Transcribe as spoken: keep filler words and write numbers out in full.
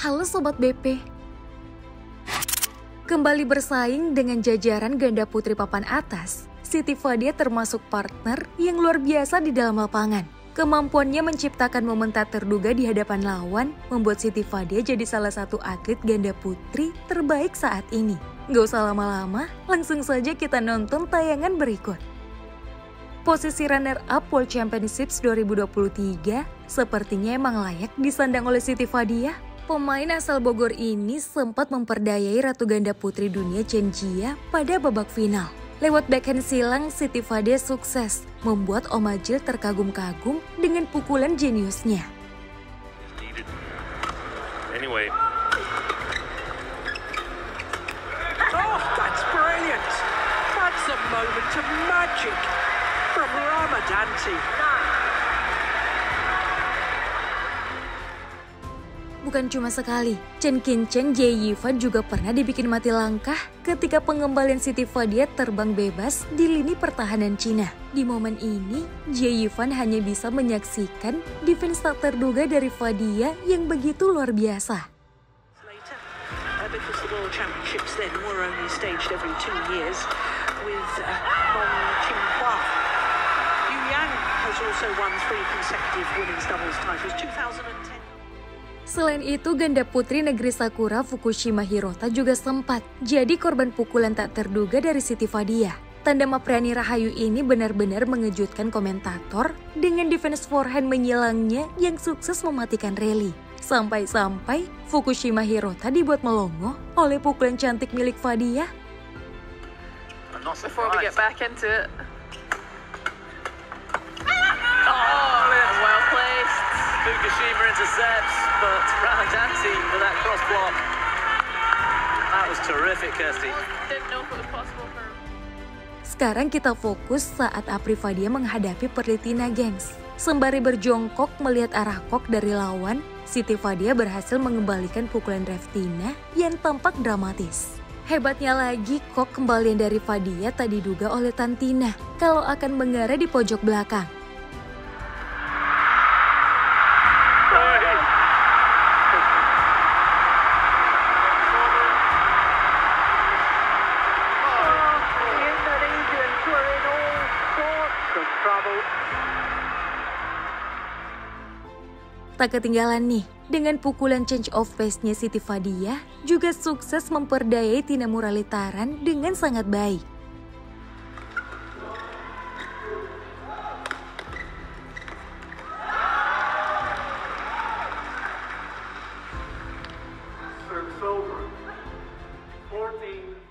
Halo Sobat B P. Kembali bersaing dengan jajaran ganda putri papan atas, Siti Fadia termasuk partner yang luar biasa di dalam lapangan. Kemampuannya menciptakan momen tak terduga di hadapan lawan membuat Siti Fadia jadi salah satu atlet ganda putri terbaik saat ini. Gak usah lama-lama, langsung saja kita nonton tayangan berikut. Posisi runner-up World Championships dua ribu dua puluh tiga sepertinya emang layak disandang oleh Siti Fadia. Pemain asal Bogor ini sempat memperdayai ratu ganda putri dunia Chen Jia pada babak final. Lewat backhand silang, Siti Fadia sukses membuat Om Ajil terkagum-kagum dengan pukulan jeniusnya. Anyway. Oh, that's brilliant. That's a moment of magic from Ramadanti. Bukan cuma sekali, Chen Qinchen Jie Yifan juga pernah dibikin mati langkah ketika pengembalian Siti Fadia terbang bebas di lini pertahanan Cina. Di momen ini, Jie Yifan hanya bisa menyaksikan defense tak terduga dari Fadia yang begitu luar biasa. Because the World Championships then were only staged every two years with uh, Mong Qinghua. Yu Yang has also won three consecutive women's doubles titles, two thousand ten. Selain itu, ganda putri negeri Sakura Fukushima Hirota juga sempat jadi korban pukulan tak terduga dari Siti Fadia. Tandem Apriani Rahayu ini benar-benar mengejutkan komentator dengan defense forehand menyilangnya yang sukses mematikan rally. Sampai-sampai Fukushima Hirota dibuat melongo oleh pukulan cantik milik Fadia. Before we get back into it. Oh, well placed. Fukushima intercepts, but Ramadanti with that cross block. That was terrific, Kirsty. Didn't know if it was possible for her. Sekarang kita fokus saat Apri Fadia menghadapi Perlitina Gengs. Sembari berjongkok melihat arah kok dari lawan, Siti Fadia berhasil mengembalikan pukulan Revtina yang tampak dramatis. Hebatnya lagi, kok kembalian dari Fadia tak diduga oleh Tantina kalau akan mengarah di pojok belakang. Tak ketinggalan nih, dengan pukulan change of pace-nya Siti Fadia juga sukses memperdayai Tina Muralitaran dengan sangat baik. Service over. fourteen